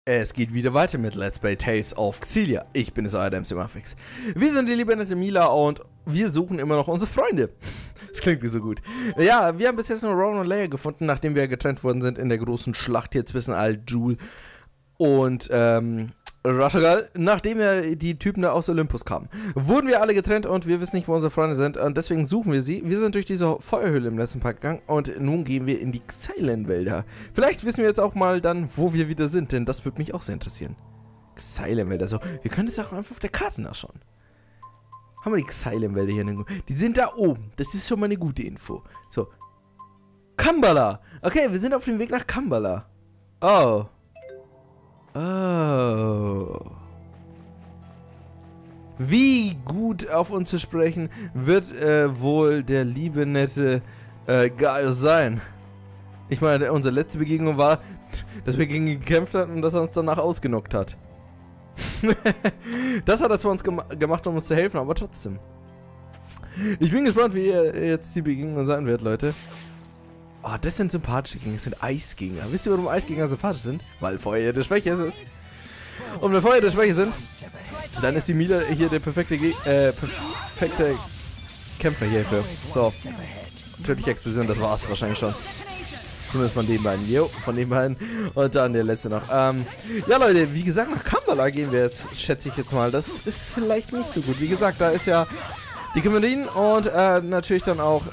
Es geht wieder weiter mit Let's Play Tales of Xillia. Ich bin es, euer Dempsey-Muffix. Wir sind die liebe nette Mila und wir suchen immer noch unsere Freunde. Das klingt nicht so gut. Ja, wir haben bis jetzt nur Rowan und Leia gefunden, nachdem wir getrennt worden sind in der großen Schlacht hier zwischen Al-Ghul und Rashtagal, nachdem wir die Typen da aus Olympus kamen. Wurden wir alle getrennt und wir wissen nicht, wo unsere Freunde sind und deswegen suchen wir sie. Wir sind durch diese Feuerhöhle im letzten Part gegangen und nun gehen wir in die Xylen-Wälder. Vielleicht wissen wir jetzt auch mal dann, wo wir wieder sind, denn das würde mich auch sehr interessieren. Xylen-Wälder, so. Wir können das auch einfach auf der Karte nachschauen. Haben wir die Xylen-Wälder hier irgendwo? Die sind da oben. Das ist schon mal eine gute Info. So. Kambala. Okay, wir sind auf dem Weg nach Kambala. Oh. Oh. Wie gut auf uns zu sprechen wird wohl der liebe, nette Gaius sein. Ich meine, unsere letzte Begegnung war, dass wir gegen ihn gekämpft hatten und dass er uns danach ausgenockt hat. Das hat er zwar uns gemacht, um uns zu helfen, aber trotzdem. Ich bin gespannt, wie jetzt die Begegnung sein wird, Leute. Oh, das sind sympathische Gegner, das sind Eisgegner. Wisst ihr, warum Eisgegner sympathisch sind? Weil Feuer der Schwäche ist. Und wenn Feuer der Schwäche sind, dann ist die Mila hier der perfekte Kämpfer hierfür. So. Natürlich Explosion, das war's wahrscheinlich schon. Zumindest von den beiden. Jo, von den beiden. Und dann der letzte noch. Ja, Leute, wie gesagt, nach Kambala gehen wir jetzt, schätze ich jetzt mal. Das ist vielleicht nicht so gut. Wie gesagt, da ist ja die Kamerin und natürlich dann auch,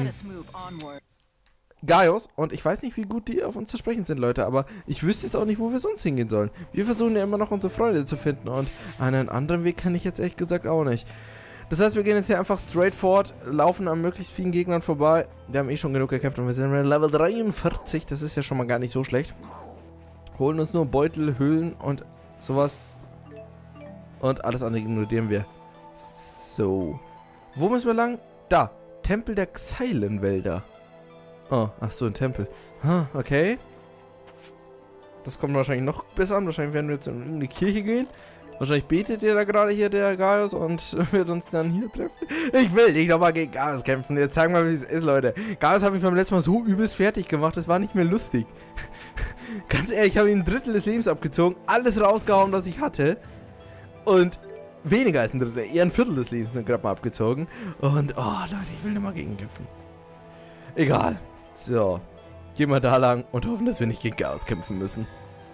Gaius, und ich weiß nicht, wie gut die auf uns zu sprechen sind, Leute, aber ich wüsste jetzt auch nicht, wo wir sonst hingehen sollen. Wir versuchen ja immer noch unsere Freunde zu finden und einen anderen Weg kann ich jetzt ehrlich gesagt auch nicht. Das heißt, wir gehen jetzt hier einfach straight forward, laufen an möglichst vielen Gegnern vorbei. Wir haben eh schon genug gekämpft und wir sind Level 43, das ist ja schon mal gar nicht so schlecht. Holen uns nur Beutel, Höhlen und sowas. Und alles andere ignorieren wir. So. Wo müssen wir lang? Da. Tempel der Xylen-Wälder. Oh, ach so, ein Tempel. Okay. Das kommt wahrscheinlich noch besser an. Wahrscheinlich werden wir jetzt in eine Kirche gehen. Wahrscheinlich betet der da gerade hier, der Gaius, und wird uns dann hier treffen. Ich will nicht nochmal gegen Gaius kämpfen. Jetzt sagen wir mal, wie es ist, Leute. Gaius habe ich beim letzten Mal so übelst fertig gemacht. Das war nicht mehr lustig. Ganz ehrlich, ich habe ihm ein Drittel des Lebens abgezogen. Alles rausgehauen, was ich hatte. Und weniger als ein Drittel. Eher ein Viertel des Lebens gerade mal abgezogen. Und, oh, Leute, ich will nicht mal gegen kämpfen. Egal. So, gehen wir da lang und hoffen, dass wir nicht gegen Gaius kämpfen müssen.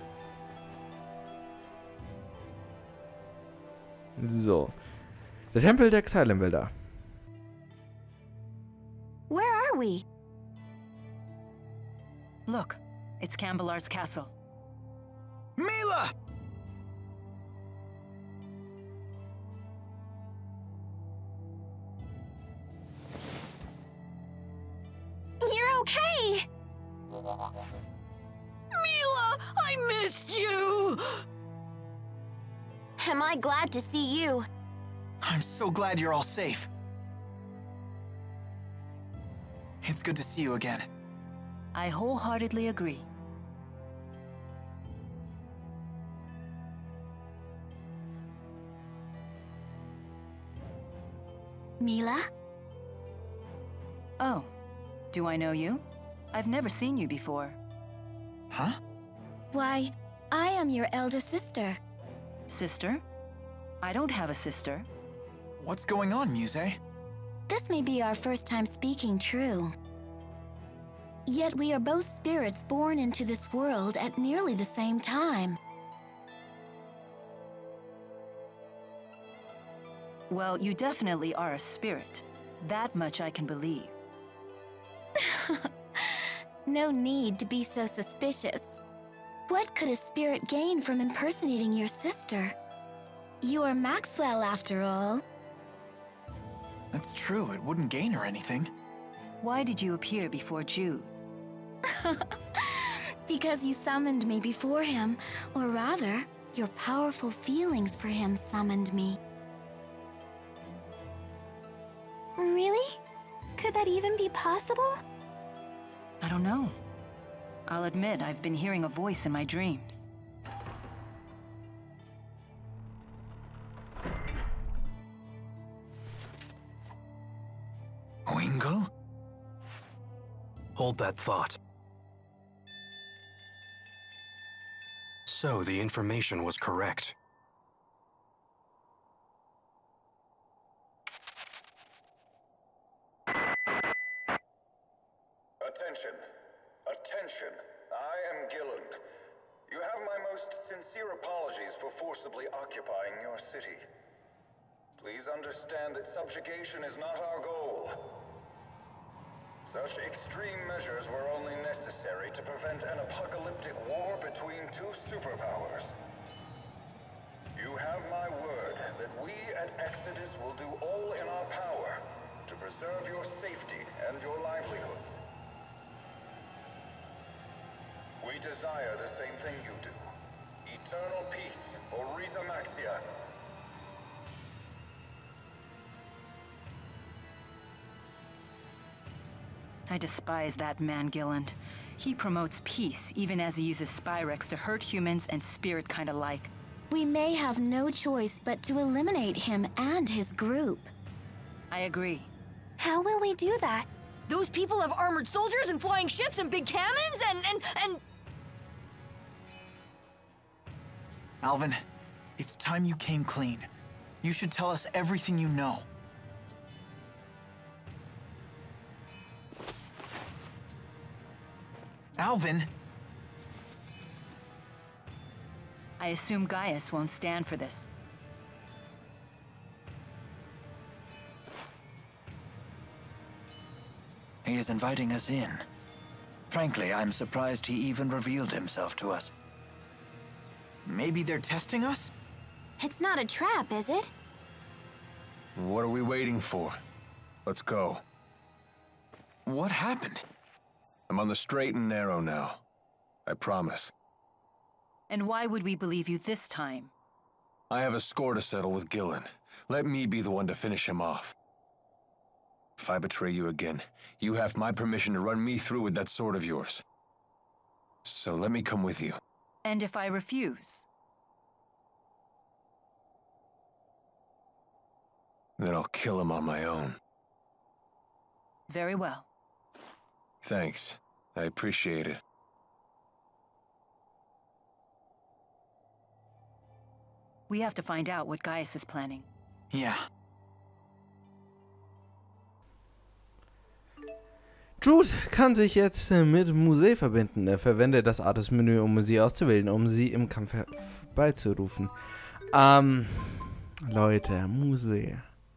So. Der Tempel der Xylen-Wälder. Where are we? Look, it's Kambalar's castle. Mila! You're okay! Mila, I missed you! Am I glad to see you? I'm so glad you're all safe. It's good to see you again. I wholeheartedly agree. Mila? Oh, do I know you? I've never seen you before. Huh? Why, I am your elder sister. Sister? I don't have a sister. What's going on, Muse? This may be our first time speaking true. Yet we are both spirits born into this world at nearly the same time. Well, you definitely are a spirit. That much I can believe. No need to be so suspicious. What could a spirit gain from impersonating your sister? You are Maxwell, after all. That's true, it wouldn't gain her anything. Why did you appear before Jude? Because you summoned me before him, or rather, your powerful feelings for him summoned me. Really? Could that even be possible? I don't know. I'll admit I've been hearing a voice in my dreams. Wingo? Hold that thought. so the information was correct. Attention. Attention. I am Gilland. You have my most sincere apologies for forcibly occupying your city. Please understand that subjugation is not our goal. Such extreme measures were only necessary to prevent an apocalyptic war between two superpowers. You have my word that we at Exodus will do all in our power to preserve your safety and your livelihoods. We desire the same thing you do. Eternal peace for Riza Maxia. I despise that man, Gilland. He promotes peace, even as he uses Spyrex to hurt humans and spirit kind alike. We may have no choice but to eliminate him and his group. I agree. How will we do that? Those people have armored soldiers and flying ships and big cannons and... Alvin, it's time you came clean. You should tell us everything you know. Alvin! I assume Gaius won't stand for this. He is inviting us in. Frankly, I'm surprised he even revealed himself to us. Maybe they're testing us? It's not a trap, is it? What are we waiting for? Let's go. What happened? I'm on the straight and narrow now. I promise. And why would we believe you this time? I have a score to settle with Gillen. Let me be the one to finish him off. If I betray you again, you have my permission to run me through with that sword of yours. So let me come with you. And if I refuse? Then I'll kill him on my own. Very well. Thanks. I appreciate it. We have to find out what Gaius is planning. Ja. Jude kann sich jetzt mit Muse verbinden. Er verwendet das Artus-Menü, um Muse auszuwählen, um sie im Kampf beizurufen. Leute, Muse.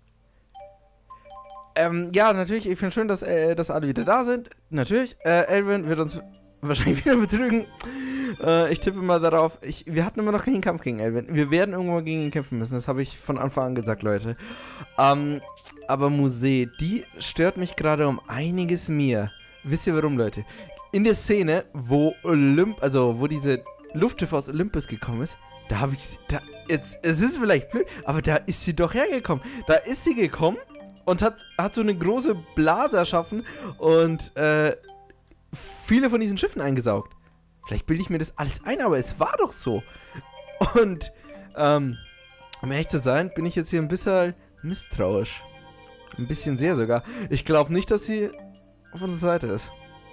Ja, natürlich, ich finde schön, dass alle wieder da sind. Natürlich, Elvin wird uns wahrscheinlich wieder betrügen. Ich tippe mal darauf, wir hatten immer noch keinen Kampf gegen Elvin. Wir werden irgendwann mal gegen ihn kämpfen müssen, das habe ich von Anfang an gesagt, Leute. Aber Muse, die stört mich gerade um einiges mehr. Wisst ihr warum, Leute? In der Szene, wo wo diese Luftschiffe aus Olympus gekommen ist, da habe ich es ist vielleicht blöd, aber da ist sie doch hergekommen. Da ist sie gekommen und hat so eine große Blase erschaffen und viele von diesen Schiffen eingesaugt. Vielleicht bilde ich mir das alles ein, aber es war doch so. Und, um ehrlich zu sein, bin ich jetzt hier ein bisschen misstrauisch. Ein bisschen sehr sogar. Ich glaube nicht, dass sie auf unserer Seite ist.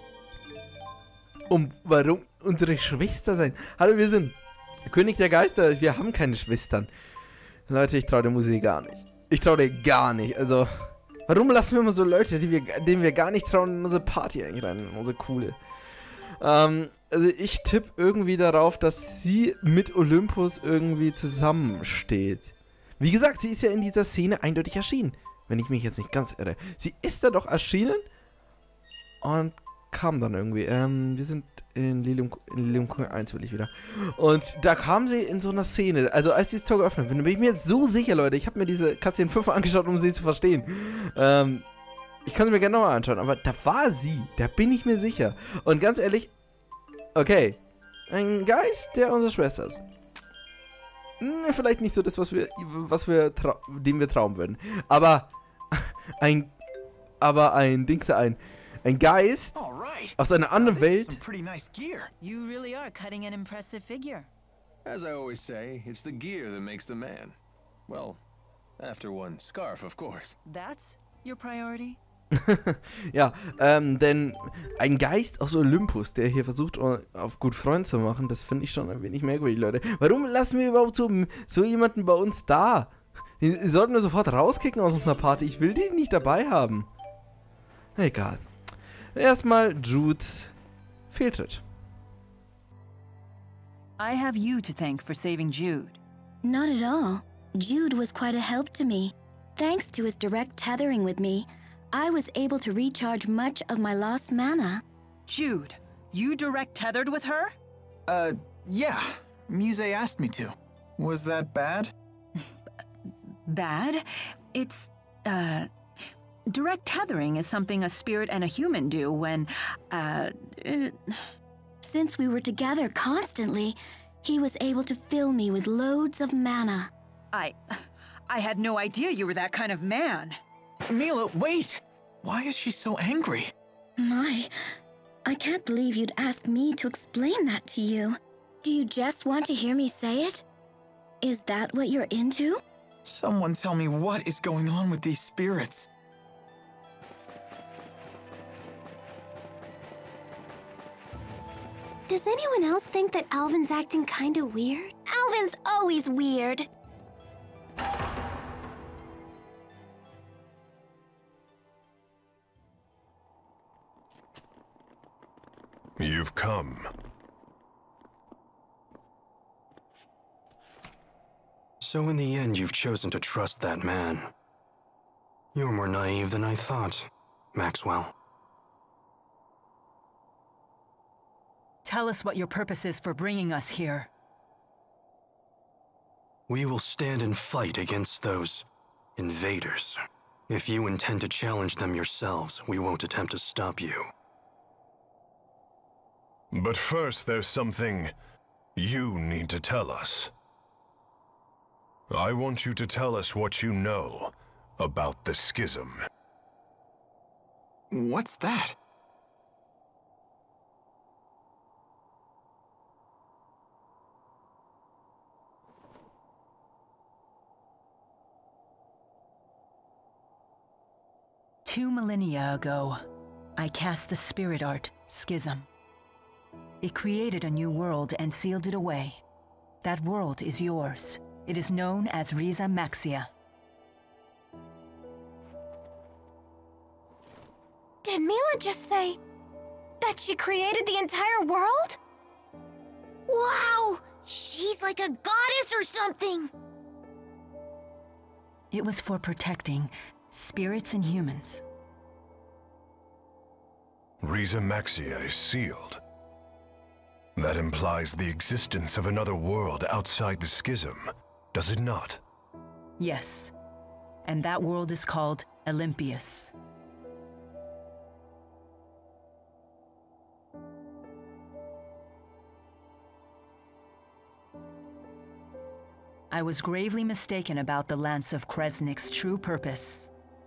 Warum unsere Schwester sein? Hallo, wir sind König der Geister. Wir haben keine Schwestern. Leute, ich traue der Musik gar nicht. Ich traue dir gar nicht. Also, warum lassen wir immer so Leute, denen wir gar nicht trauen, in unsere Party eigentlich rein? In unsere coole. Also ich tippe irgendwie darauf, dass sie mit Olympus irgendwie zusammensteht. Wie gesagt, sie ist ja in dieser Szene eindeutig erschienen. Wenn ich mich jetzt nicht ganz irre. Sie ist da doch erschienen und kam dann irgendwie. Wir sind in Lilium 1 will ich wieder. Und da kam sie in so einer Szene. Also als dieses Tor geöffnet wird, bin ich mir jetzt so sicher, Leute. Ich habe mir diese Cutscene 5 angeschaut, um sie zu verstehen. Ich kann sie mir gerne nochmal anschauen, aber da war sie. Da bin ich mir sicher. Und ganz ehrlich, okay. Ein Geist, der unsere Schwester ist. Vielleicht nicht so das, dem wir trauen würden. Aber ein Geist aus einer anderen Welt. You really are cutting an impressive figure. As I always say, it's the gear that makes the man. Well, after one scarf, of course. That's your priority? Ja, denn ein Geist aus Olympus, der hier versucht, auf gut Freund zu machen, das finde ich schon ein wenig merkwürdig, Leute. Warum lassen wir überhaupt so jemanden bei uns da? Die sollten wir sofort rauskicken aus unserer Party. Ich will den nicht dabei haben. Egal. Erstmal Judes Fehltritt. I have you to thank for saving Jude. Not at all. Jude was quite a help to me. Thanks to his direct tethering with me, I was able to recharge much of my lost mana. Jude, you direct tethered with her? Yeah. Muse asked me to. Was that bad? Bad? It's, direct tethering is something a spirit and a human do when, Since we were together constantly, he was able to fill me with loads of mana. I had no idea you were that kind of man. Mila, wait! Why is she so angry? My, I can't believe you'd ask me to explain that to you. Do you just want to hear me say it? Is that what you're into? Someone tell me what is going on with these spirits. Does anyone else think that Alvin's acting kinda weird? Alvin's always weird. You've come. So in the end, you've chosen to trust that man. You're more naive than I thought, Maxwell. Tell us what your purpose is for bringing us here. We will stand and fight against those invaders. If you intend to challenge them yourselves, we won't attempt to stop you. But first, there's something you need to tell us. I want you to tell us what you know about the Schism. What's that? Two millennia ago, I cast the spirit art, Schism. It created a new world and sealed it away. That world is yours. It is known as Riza Maxia. Did Mila just say that she created the entire world? Wow! She's like a goddess or something! It was for protecting spirits and humans. Riza Maxia is sealed. That implies the existence of another world outside the Schism, does it not? Yes. And that world is called Olympius. I was gravely mistaken about the Lance of Kresnik's true purpose.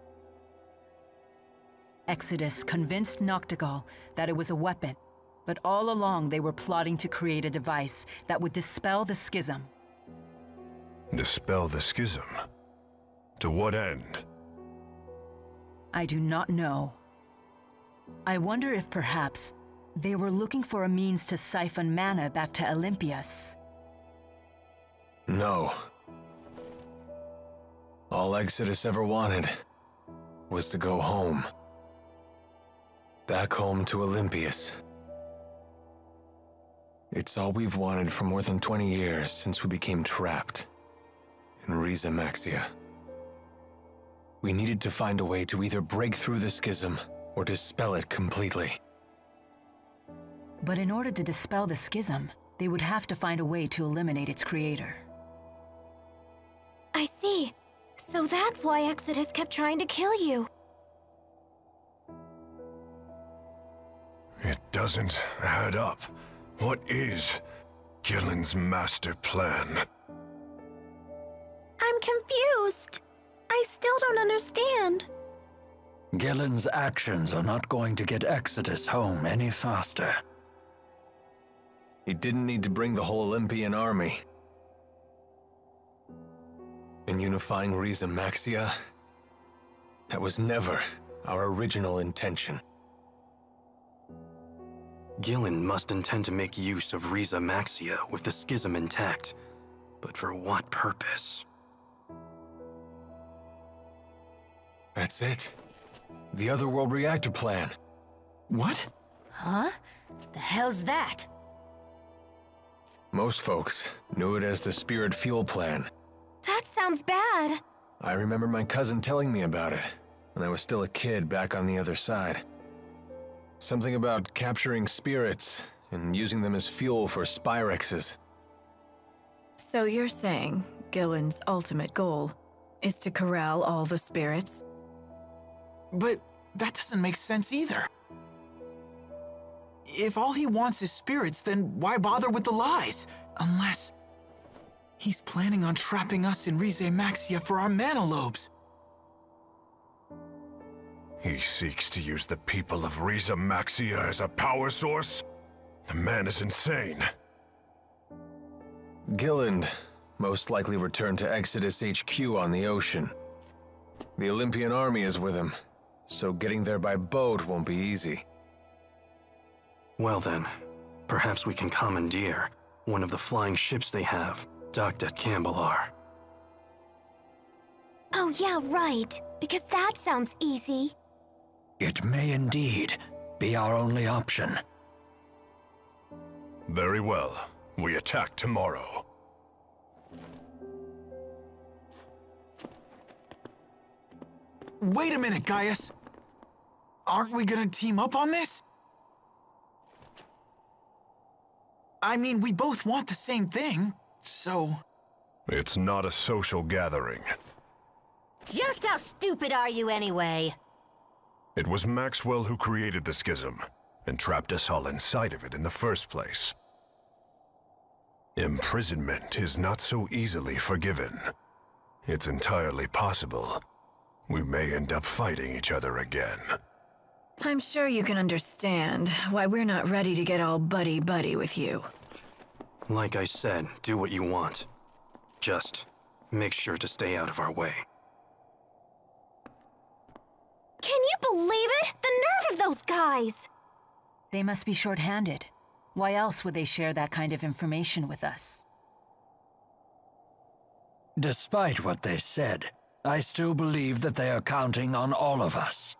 Exodus convinced Noctigal that it was a weapon, but all along they were plotting to create a device that would dispel the Schism. Dispel the Schism? To what end? I do not know. I wonder if perhaps they were looking for a means to siphon mana back to Olympius. No. All Exodus ever wanted was to go home. Back home to Olympius. It's all we've wanted for more than 20 years since we became trapped in Riza Maxia. We needed to find a way to either break through the Schism or dispel it completely. But in order to dispel the Schism, they would have to find a way to eliminate its creator. I see. So that's why Exodus kept trying to kill you. It doesn't add up. What is Gillen's master plan? I'm confused. I still don't understand. Gillen's actions are not going to get Exodus home any faster. He didn't need to bring the whole Olympian army. In unifying Riza Maxia, that was never our original intention. Gillen must intend to make use of Riza Maxia with the schism intact. But for what purpose? That's it. The Otherworld reactor plan. What? Huh? The hell's that? Most folks knew it as the Spirit Fuel Plan. That sounds bad. I remember my cousin telling me about it when I was still a kid back on the other side. Something about capturing spirits and using them as fuel for Spyrexes. So you're saying Gillen's ultimate goal is to corral all the spirits? But that doesn't make sense either. If all he wants is spirits, then why bother with the lies? Unless he's planning on trapping us in Rize Maxia for our mana lobes. He seeks to use the people of Rize Maxia as a power source? The man is insane. Gillen most likely returned to Exodus HQ on the ocean. The Olympian army is with him, so getting there by boat won't be easy. Well then, perhaps we can commandeer one of the flying ships they have, docked at Cambalar. Oh yeah, right. Because that sounds easy. It may indeed be our only option. Very well. We attack tomorrow. Wait a minute, Gaius. Aren't we gonna team up on this? I mean, we both want the same thing, so... It's not a social gathering. Just how stupid are you anyway? It was Maxwell who created the schism, and trapped us all inside of it in the first place. Imprisonment is not so easily forgiven. It's entirely possible we may end up fighting each other again. I'm sure you can understand why we're not ready to get all buddy-buddy with you. Like I said, do what you want. Just make sure to stay out of our way. Can you believe it? The nerve of those guys! They must be short-handed. Why else would they share that kind of information with us? Despite what they said, I still believe that they are counting on all of us.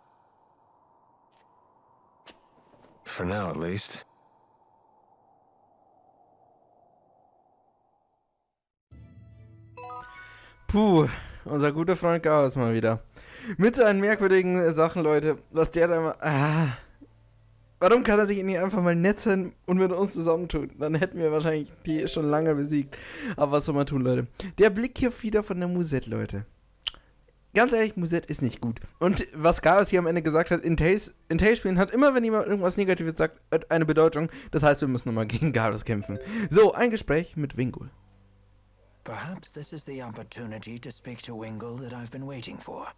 For now, at least. Puh, unser guter Freund Gaius mal wieder. Mit seinen merkwürdigen Sachen, Leute. Was der da immer... Warum kann er sich nicht einfach mal nett sein und mit uns zusammentun? Dann hätten wir wahrscheinlich die schon lange besiegt. Aber was soll man tun, Leute? Der Blick hier wieder von der Musette, Leute. Ganz ehrlich, Musette ist nicht gut. Und was Gaius hier am Ende gesagt hat, in Tales-Spielen hat immer, wenn jemand irgendwas Negatives sagt, eine Bedeutung. Das heißt, wir müssen nochmal gegen Gaius kämpfen. So, ein Gespräch mit Wingul. Perhaps this is the opportunity to speak to Wingul that I've been waiting for.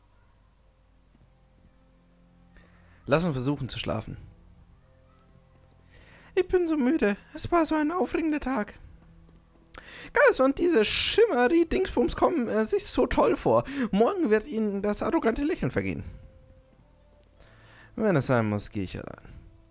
Lass uns versuchen zu schlafen. Ich bin so müde. Es war so ein aufregender Tag. Gaius und diese Schimmery-Dingsbums kommen sich so toll vor. Morgen wird ihnen das arrogante Lächeln vergehen. Wenn es sein muss, gehe ich allein.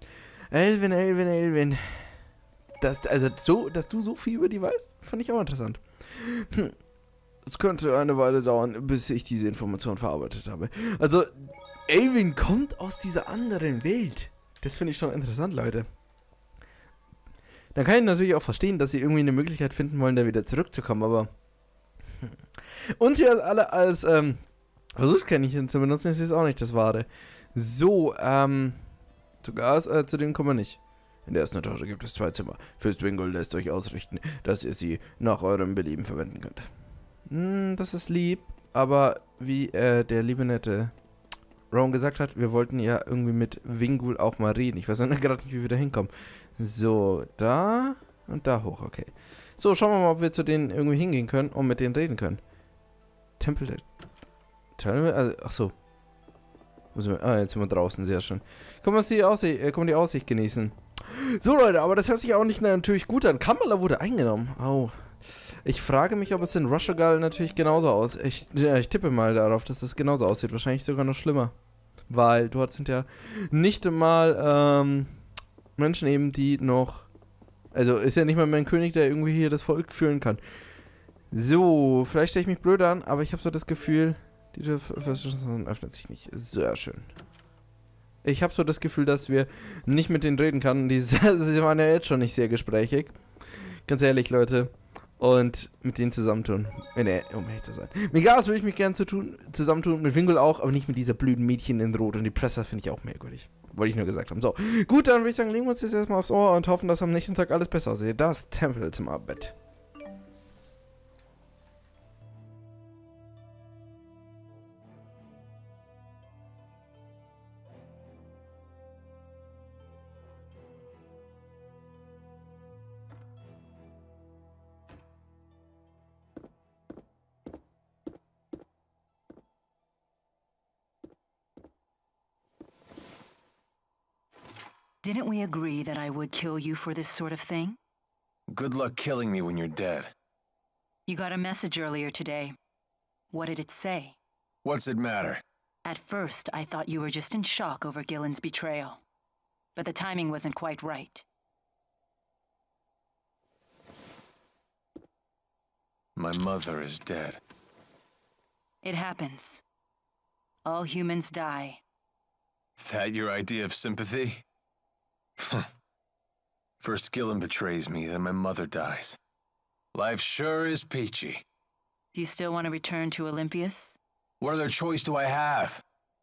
Elvin. Dass du so viel über die weißt, fand ich auch interessant. Es könnte eine Weile dauern, bis ich diese Information verarbeitet habe. Also, Elvin kommt aus dieser anderen Welt. Das finde ich schon interessant, Leute. Dann kann ich natürlich auch verstehen, dass sie irgendwie eine Möglichkeit finden wollen, da wieder zurückzukommen, aber... uns hier alle als Versuchskaninchen zu benutzen, ist jetzt auch nicht das Wahre. So, zu denen kommen wir nicht. In der ersten Etage gibt es 2 Zimmer. Fürst Wingul lässt euch ausrichten, dass ihr sie nach eurem Belieben verwenden könnt. Das ist lieb, aber wie der liebe nette Rowan gesagt hat, wir wollten ja irgendwie mit Wingul auch mal reden. Ich weiß noch gerade nicht, wie wir da hinkommen. So, da und da hoch, okay. So, schauen wir mal, ob wir zu denen irgendwie hingehen können und mit denen reden können. Tempel der... achso. Jetzt sind wir draußen, sehr schön. Können wir die Aussicht genießen. So, Leute, aber das hört sich auch nicht natürlich gut an. Cambalar wurde eingenommen. Au. Ich frage mich, ob es in Rushagal natürlich genauso aussieht. Ich tippe mal darauf, dass es genauso aussieht. Wahrscheinlich sogar noch schlimmer. Weil dort sind ja nicht mal Menschen eben, die noch... Also ist ja nicht mal mehr ein König, der irgendwie hier das Volk führen kann. So, vielleicht stelle ich mich blöd an, aber ich habe so das Gefühl, die Tür öffnet sich nicht. Sehr schön. Ich habe so das Gefühl, dass wir nicht mit denen reden können. Sie waren ja jetzt schon nicht sehr gesprächig. Ganz ehrlich, Leute. Und mit denen zusammentun. Um ehrlich zu sein. Mit Gas würde ich mich gerne zusammentun. Mit Wingull auch, aber nicht mit dieser blöden Mädchen in Rot. Und die Presse finde ich auch merkwürdig. Wollte ich nur gesagt haben. So, gut, dann würde ich sagen, legen wir uns jetzt erstmal aufs Ohr und hoffen, dass am nächsten Tag alles besser aussieht. Das Tempelzimmerbett. Didn't we agree that I would kill you for this sort of thing? Good luck killing me when you're dead. You got a message earlier today. What did it say? What's it matter? At first, I thought you were just in shock over Gillen's betrayal. But the timing wasn't quite right. My mother is dead. It happens. All humans die. That your idea of sympathy? First Gillen betrays me, then my mother dies. Life sure is peachy. Do you still want to return to Olympias? What other choice do I have?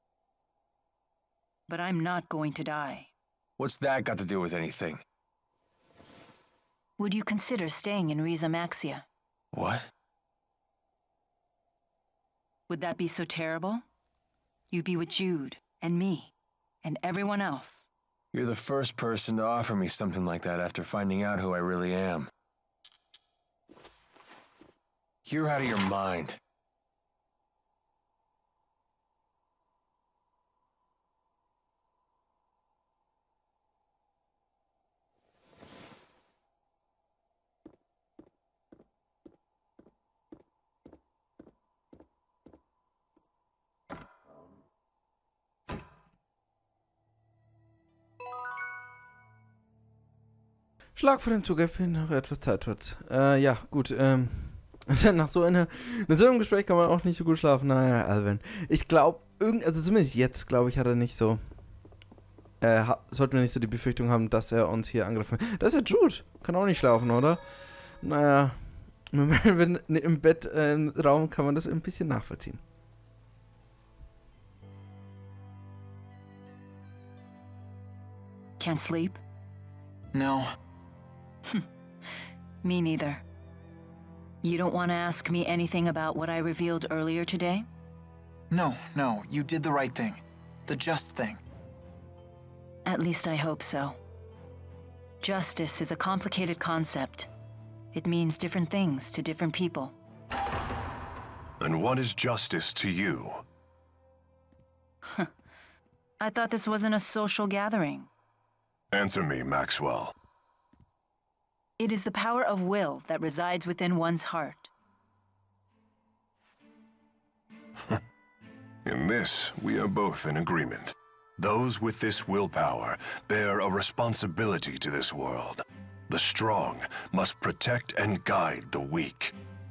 But I'm not going to die. What's that got to do with anything? Would you consider staying in Riza Maxia? What? Would that be so terrible? You'd be with Jude, and me, and everyone else. You're the first person to offer me something like that after finding out who I really am. You're out of your mind. Schlag vor dem Zugriff hin, noch etwas Zeit wird. Ja, gut, nach so einem Gespräch kann man auch nicht so gut schlafen. Naja, Alvin. Ich glaube, also zumindest jetzt, glaube ich, hat er nicht so, sollten wir nicht so die Befürchtung haben, dass er uns hier angegriffen hat. Das ist ja Jude. Kann auch nicht schlafen, oder? Naja, wenn im Bett, im Raum kann man das ein bisschen nachvollziehen. Can't sleep? No. Me neither. You don't want to ask me anything about what I revealed earlier today? No, you did the right thing. The just thing. At least I hope so. Justice is a complicated concept. It means different things to different people. And what is justice to you? I thought this wasn't a social gathering. Answer me, Maxwell. It is the power of will that resides within one's heart. In this, we are both in agreement. Those with this willpower bear a responsibility to this world. The strong must protect and guide the weak.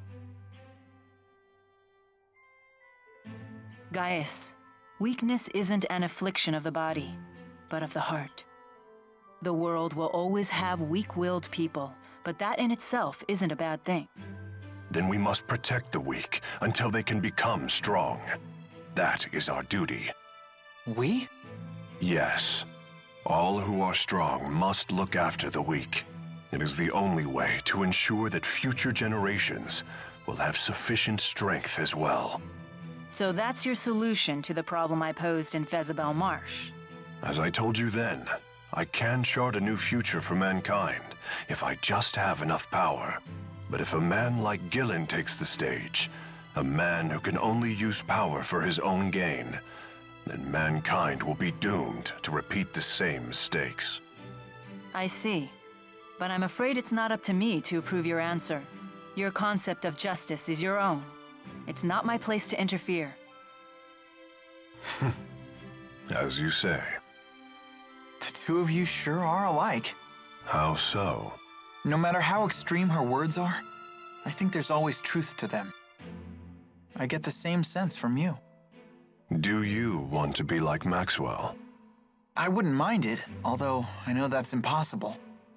Gaius, weakness isn't an affliction of the body, but of the heart. The world will always have weak-willed people, but that in itself isn't a bad thing. Then we must protect the weak until they can become strong. That is our duty. We? Yes. All who are strong must look after the weak. It is the only way to ensure that future generations will have sufficient strength as well. So that's your solution to the problem I posed in Fezabel Marsh? As I told you then, I can chart a new future for mankind if I just have enough power. But if a man like Gillen takes the stage, a man who can only use power for his own gain, then mankind will be doomed to repeat the same mistakes. I see. But I'm afraid it's not up to me to approve your answer. Your concept of justice is your own. It's not my place to interfere. As you say. The two of you sure are alike. How so? No matter how extreme her words are, I think there's always truth to them. I get the same sense from you. Do you want to be like Maxwell? I wouldn't mind it, although I know that's impossible.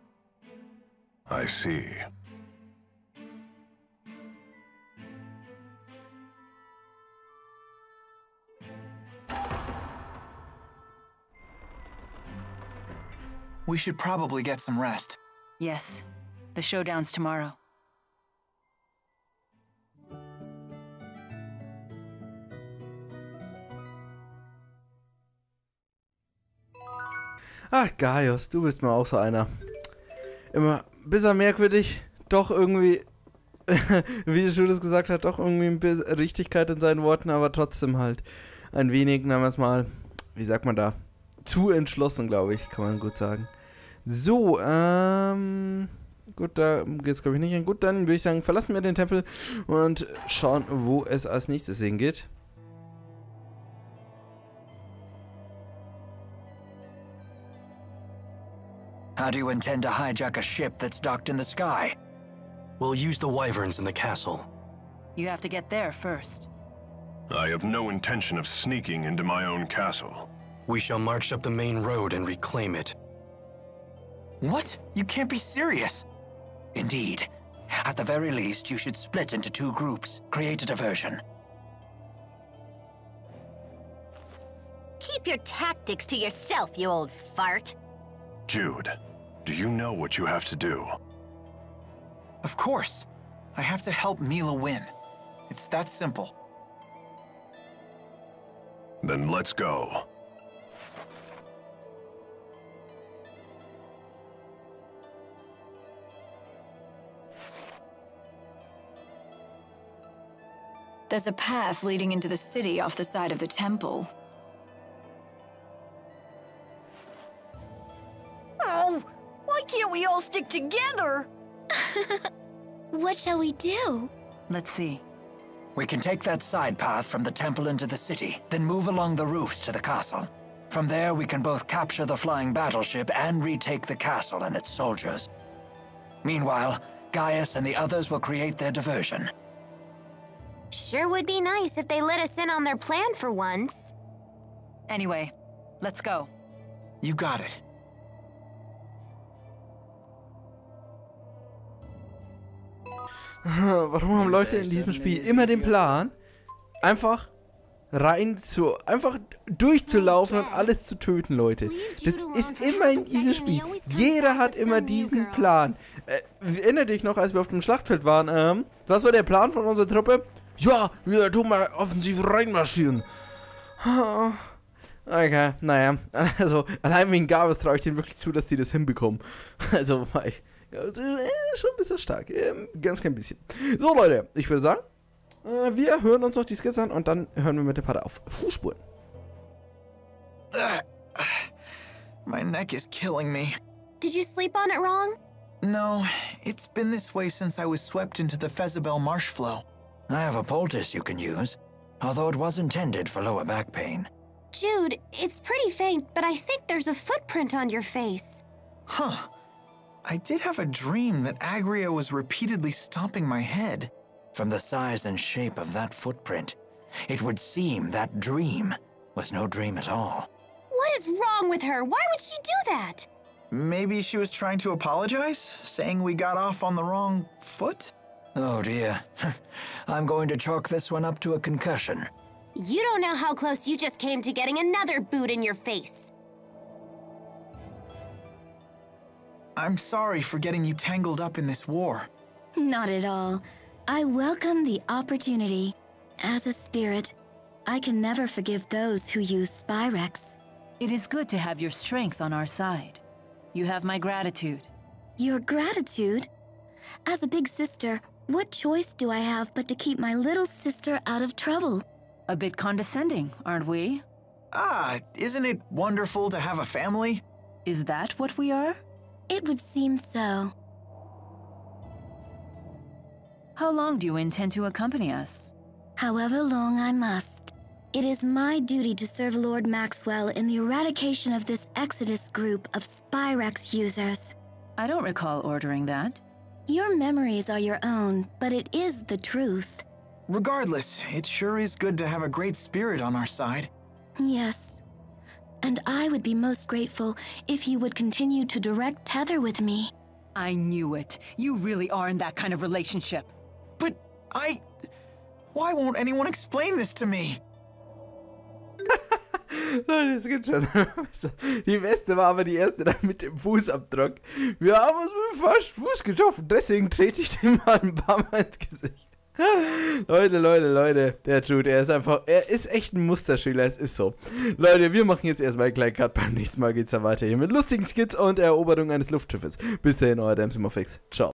I see. We should probably get some rest. Yes. The showdown's tomorrow. Ach, Gaius, du bist mir auch so einer. Immer ein bisschen merkwürdig, doch irgendwie, wie Judas gesagt hat, doch irgendwie ein bisschen Richtigkeit in seinen Worten, aber trotzdem halt ein wenig, nennen wir es mal, wie sagt man da, zu entschlossen, glaube ich, kann man gut sagen. So, gut, da geht's glaube ich nicht hin. Gut, dann würde ich sagen, verlassen wir den Tempel und schauen, wo es als nächstes hingeht. How do you intend to hijack a ship that's docked in the sky? We'll use the wyverns in the castle. You have to get there first. I have no intention of sneaking into my own castle. We shall march up the main road and reclaim it. What? You can't be serious. Indeed. At the very least, you should split into 2 groups, create a diversion. Keep your tactics to yourself, you old fart. Jude, do you know what you have to do? Of course. I have to help Mila win. It's that simple. Then let's go. There's a path leading into the city off the side of the temple. Oh, why can't we all stick together? What shall we do? Let's see. We can take that side path from the temple into the city, then move along the roofs to the castle. From there, we can both capture the flying battleship and retake the castle and its soldiers. Meanwhile, Gaius and the others will create their diversion. Sure would be nice if they let us in on their plan for once. Anyway, let's go. You got it. Warum haben Leute in diesem Spiel immer den Plan, einfach einfach durchzulaufen und alles zu töten, Leute? Das ist immer in diesem Spiel. Jeder hat immer diesen Plan. Erinnert dich noch, als wir auf dem Schlachtfeld waren, was war der Plan von unserer Truppe? Ja, wir tun mal offensiv reinmarschieren. Okay, naja, also allein wegen Gaius traue ich denen wirklich zu, dass die das hinbekommen. Also, schon ein bisschen stark. Ganz klein bisschen. So, Leute, ich würde sagen, wir hören uns noch die Skizze an und dann hören wir mit dem Part auf. Fußspuren. My neck is killing me. Did you sleep on it wrong? No, it's been this way since I was swept into the Fezabel marsh flow. I have a poultice you can use, although it was intended for lower back pain. Jude, it's pretty faint, but I think there's a footprint on your face. Huh. I did have a dream that Agria was repeatedly stomping my head. From the size and shape of that footprint, it would seem that dream was no dream at all. What is wrong with her? Why would she do that? Maybe she was trying to apologize, saying we got off on the wrong foot? Oh dear. I'm going to chalk this one up to a concussion. You don't know how close you just came to getting another boot in your face. I'm sorry for getting you tangled up in this war. Not at all. I welcome the opportunity. As a spirit, I can never forgive those who use Spyrex. It is good to have your strength on our side. You have my gratitude. Your gratitude? As a big sister, what choice do I have but to keep my little sister out of trouble? A bit condescending, aren't we? Ah, isn't it wonderful to have a family? Is that what we are? It would seem so. How long do you intend to accompany us? However long I must. It is my duty to serve Lord Maxwell in the eradication of this Exodus group of Spyrex users. I don't recall ordering that. Your memories are your own, but it is the truth. Regardless, it sure is good to have a great spirit on our side. Yes. And I would be most grateful if you would continue to direct Tether with me. I knew it. You really are in that kind of relationship. But why won't anyone explain this to me? Leute, es geht schon. Die beste war aber die erste dann mit dem Fußabdruck. Wir haben uns mit dem falschen Fuß getroffen, deswegen trete ich dem mal ein paar Mal ins Gesicht. Leute, der Jude, er ist echt ein Musterschüler, es ist so. Leute, wir machen jetzt erstmal einen kleinen Cut, beim nächsten Mal geht's dann weiter hier mit lustigen Skits und Eroberung eines Luftschiffes. Bis dahin, euer Damsimofix. Ciao.